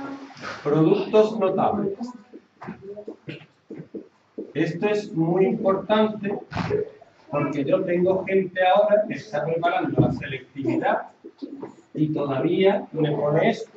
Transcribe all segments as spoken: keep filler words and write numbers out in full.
Productos notables. Esto es muy importante porque yo tengo gente ahora que está preparando la selectividad y todavía me pone esto.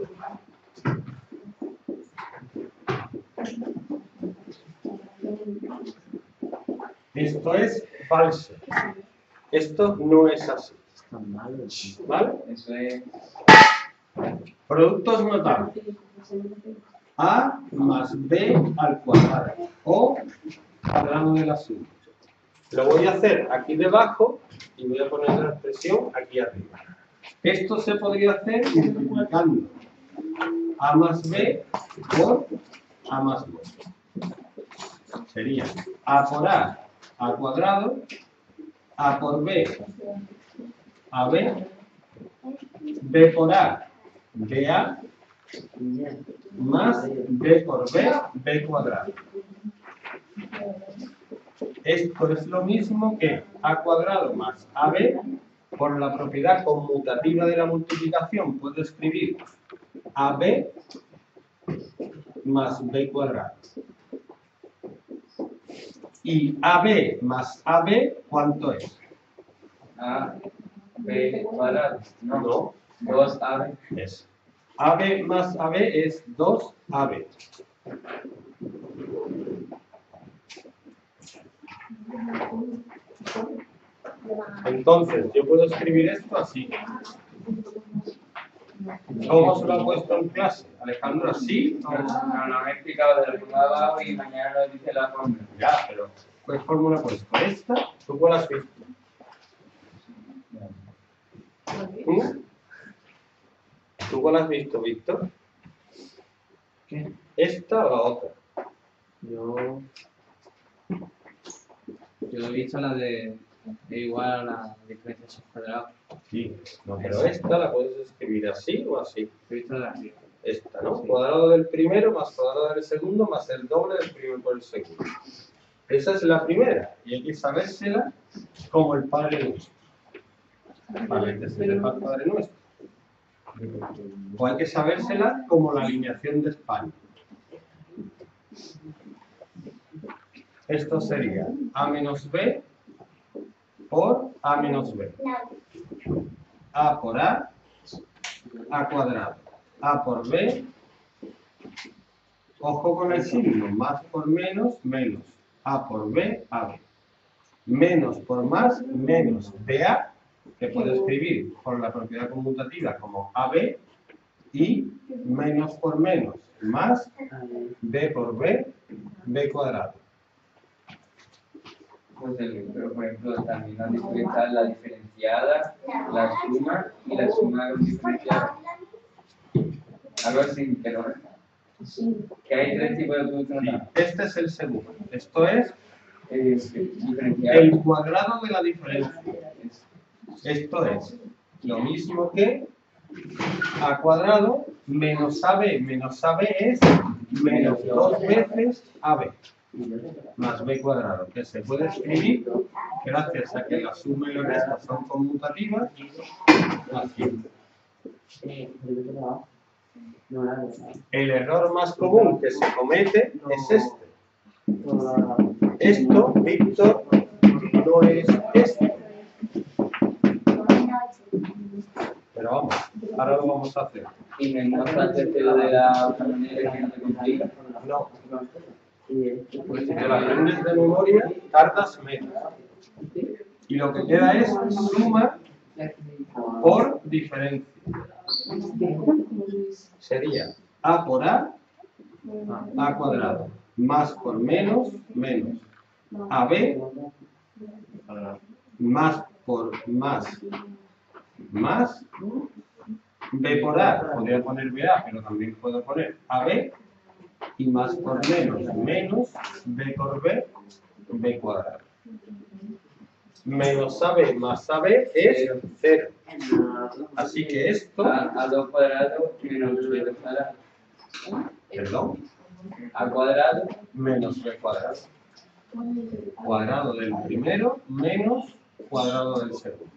Esto es falso. Esto no es así. ¿Vale? Eso es. Productos notables. A más B al cuadrado o cuadrado de la suma. Lo voy a hacer aquí debajo y voy a poner la expresión aquí arriba. Esto se podría hacer multiplicando A más B por A más B. Sería A por A al cuadrado, A por B, A B, B por A, B A, más B por B, B cuadrado. Esto es lo mismo que A cuadrado más A B, por la propiedad conmutativa de la multiplicación, puedo escribir A B más B cuadrado. Y A B más A B, ¿cuánto es? A, B cuadrado. No, No. dos A B. Es. A B más A B es dos A B. Entonces, yo puedo escribir esto así. ¿Cómo se lo ha puesto en clase? Alejandro, ¿así? No, no, no, he explicado de la forma de abajo y mañana nos dice la fórmula. Ya, pero ¿qué fórmula ha puesto? ¿Esta? ¿Tú cuál has visto? ¿Mm? ¿Tú cuál has visto, Víctor? ¿Qué? ¿Esta o la otra? Yo. Yo he visto la de. de igual a la diferencia sobre cuadrado. Sí, no, pero esta la puedes escribir así o así. He visto la de arriba. Esta, ¿no? Sí. Cuadrado del primero más cuadrado del segundo más el doble del primero por el segundo. Esa es la primera y hay que sabérsela como el Padre Nuestro. Para que se sepa el Padre Nuestro. O hay que sabérsela como la alineación de España. Esto sería A menos B por A menos B. A por A, A cuadrado. A por B, ojo con el signo, más por menos, menos. A por B, A B. Menos por más, menos. B A, que puedo escribir por la propiedad conmutativa como A B, y menos por menos, más B por B, B cuadrado. Pues el, pero por ejemplo también nos diferencia la diferenciada, la suma y la suma diferenciada. Algo así, pero que hay tres tipos de productos Sí, notables. este es el segundo. Esto es Eh, diferenciada. el cuadrado de la diferencia. Esto es lo mismo que A cuadrado menos A B menos A B es menos dos veces A B más B cuadrado, que se puede escribir gracias a que la suma y la resta son conmutativas así. El error más común que se comete es este. Esto, Víctor, no es esto. Pero vamos, ahora lo vamos a hacer. Y no es más fácil que lo de la otra manera que no te complica. No. Pues si te lo aprendes de memoria, tardas menos. Y lo que queda es suma por diferencia. Sería A por A, A cuadrado, más por menos, menos. A B, más por más, más. B por A, podría poner B A, pero también puedo poner A B. Y más por menos, menos, B por B, B cuadrado. Menos A B más A B es cero. Así que esto... A, a dos cuadrados menos B cuadrado. Perdón. A cuadrado Menos B cuadrado. Cuadrado del primero menos cuadrado del segundo.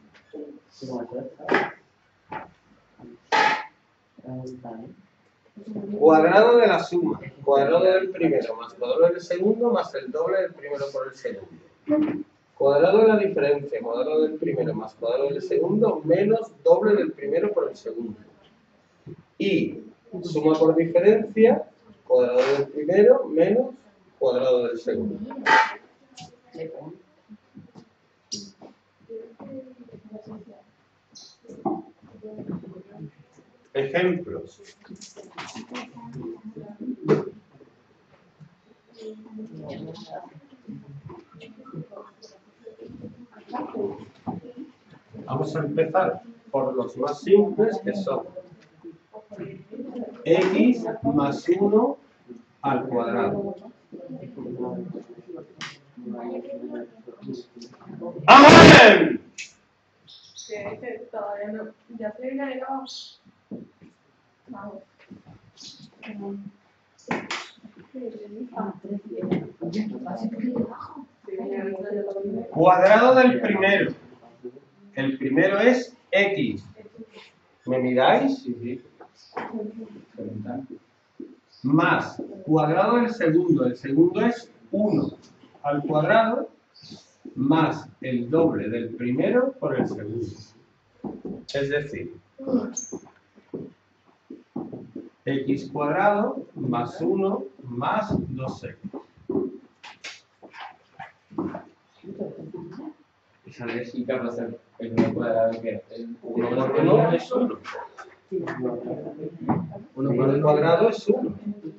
Cuadrado de la suma. Cuadrado del primero más cuadrado del segundo más el doble del primero por el segundo. Cuadrado de la diferencia. Cuadrado del primero más cuadrado del segundo menos doble del primero por el segundo. Y suma por diferencia. Cuadrado del primero menos cuadrado del segundo. Ejemplos. Vamos a empezar por los más simples, que son x más uno al cuadrado. ¡Amén! Que todavía no. Ya se viene ahí abajo. Vamos. Cuadrado del primero. El primero es x. ¿Me miráis? Sí, sí. Más cuadrado del segundo. El segundo es uno al cuadrado más el doble del primero por el segundo. Es decir, x cuadrado más uno más dos x. Y sabes si capaz el uno cuadrado que el uno por uno es uno. uno por el cuadrado es uno.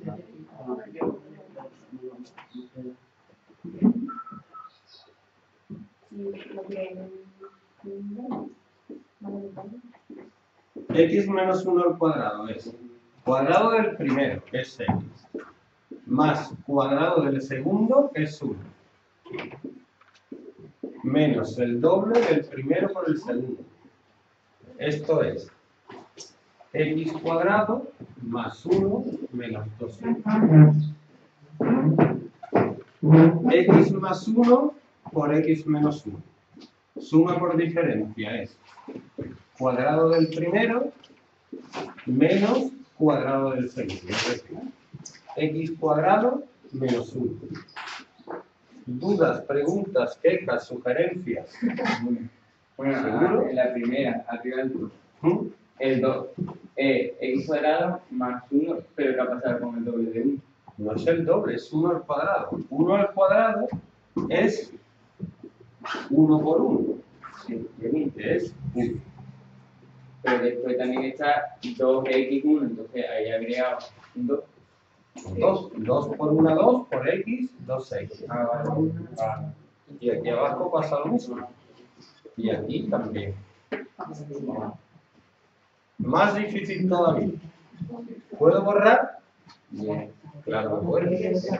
X menos uno al cuadrado es cuadrado del primero, que es x, más cuadrado del segundo, que es uno, menos el doble del primero por el segundo. Esto es x cuadrado más uno menos dos x. X más uno por x menos uno. Suma por diferencia es cuadrado del primero menos cuadrado del segundo. Es decir, x cuadrado menos uno. ¿Dudas, preguntas, quejas, sugerencias? Bueno, ¿Seguro? en la primera, arriba del dos. ¿Mm? El dos. Eh, x cuadrado más uno, pero ¿qué ha pasado con el doble de uno? No es el doble, es uno al cuadrado. uno al cuadrado es uno por uno. Sí. Es uno. Pero después también está dos equis uno, entonces ahí habría un dos. dos. dos por uno, dos por x, dos x. Ah, vale. Vale. Y aquí abajo pasa lo mismo. Y aquí también. Más difícil todavía. ¿Puedo borrar? Bien. Claro que puedo.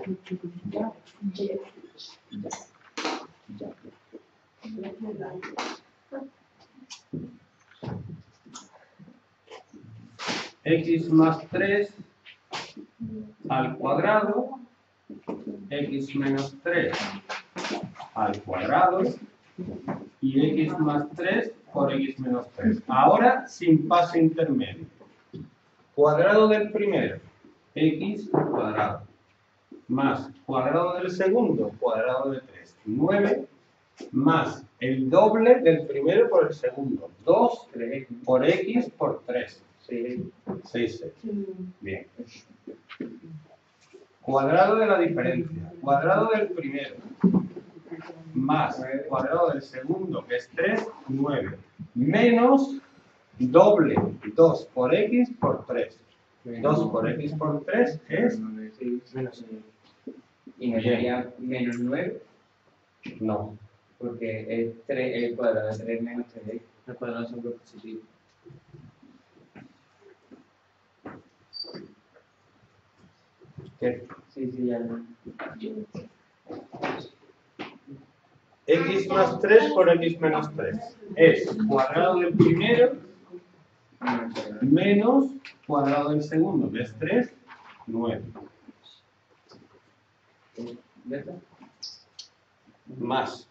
X más tres al cuadrado, x menos tres al cuadrado y x más tres por x menos tres. Ahora sin paso intermedio. Cuadrado del primero, x cuadrado, más cuadrado del segundo, cuadrado de tres, nueve, más el doble del primero por el segundo, dos por x por tres, seis x. Bien. Cuadrado de la diferencia, cuadrado del primero, más cuadrado del segundo, que es tres, nueve, menos doble, dos por x por tres. dos por x por tres es menos nueve. ¿Y no sería menos nueve? No. Porque es tres, el cuadrado de tres menos tres. El cuadrado siempre es positivo. ¿Qué? Sí, sí, ya lo. X más tres por x menos tres es cuadrado del primero menos cuadrado del segundo, que es tres, nueve. Más.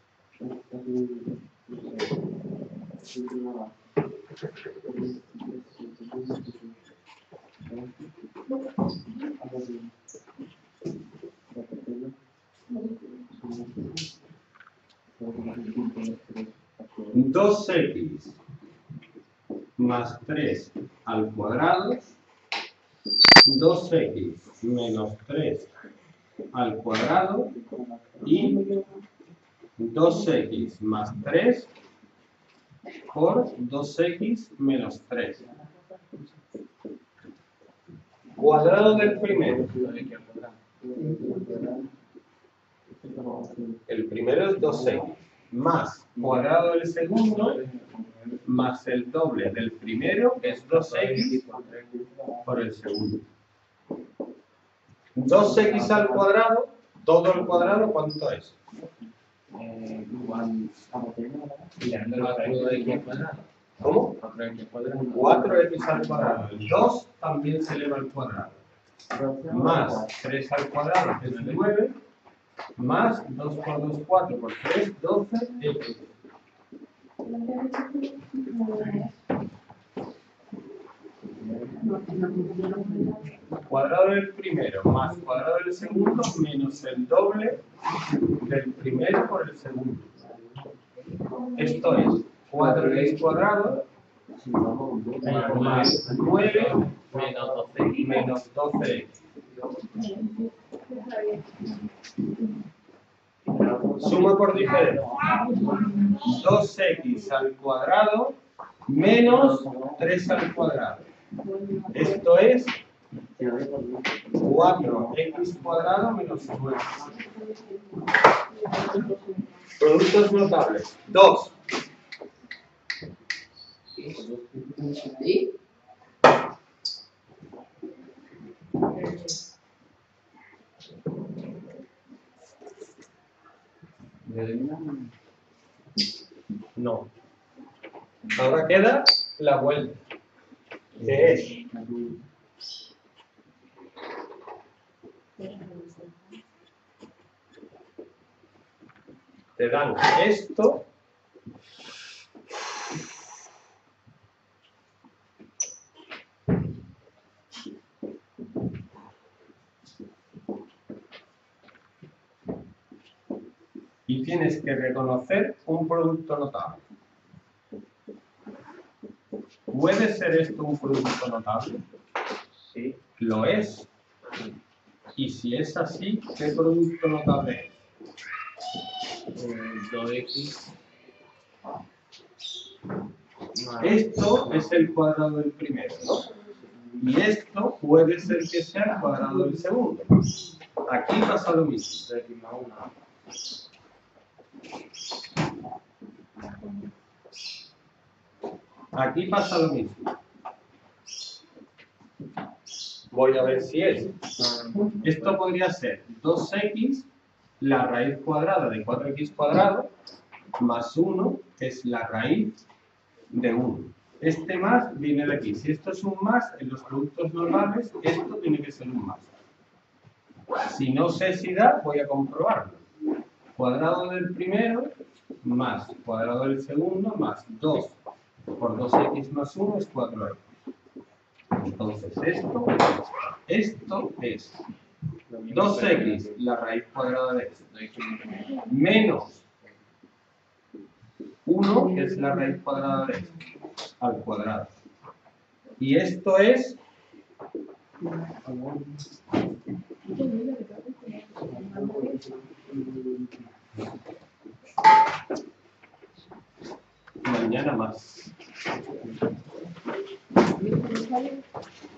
dos equis más tres al cuadrado, dos equis menos tres al cuadrado y dos equis más tres por dos equis menos tres. Cuadrado del primero. El primero es dos equis más cuadrado del segundo más el doble del primero es dos equis por el segundo. dos equis al cuadrado, todo el cuadrado, ¿cuánto es? ¿Cómo? cuatro equis al cuadrado. El dos también se eleva al cuadrado. Más tres al cuadrado, que es nueve. Más dos por dos, cuatro por tres, doce equis. Cuadrado del primero más cuadrado del segundo menos el doble del primero por el segundo. Esto es cuatro equis cuadrado más nueve menos doce equis. Suma por diferencia. dos equis al cuadrado menos tres al cuadrado. Esto es cuatro equis cuadrado menos nueve. Productos notables. dos. No. Ahora queda la vuelta. ¿Qué es? Te dan esto y tienes que reconocer un producto notable. ¿Puede ser esto un producto notable? Sí, lo es. Y si es así, ¿qué producto notable es? dos equis. Esto es el cuadrado del primero, ¿no? Y esto puede ser que sea el cuadrado del segundo. Aquí pasa lo mismo. Aquí pasa lo mismo. Voy a ver si es. Esto podría ser dos equis, la raíz cuadrada de cuatro equis cuadrado, más uno, que es la raíz de uno. Este más viene de aquí. Si esto es un más, en los productos normales, esto tiene que ser un más. Si no sé si da, voy a comprobarlo. Cuadrado del primero más cuadrado del segundo más dos por dos equis más uno es cuatro equis. Entonces esto, esto es dos equis, la raíz cuadrada de esto, menos uno, que es la raíz cuadrada de esto, al cuadrado. Y esto es mañana más.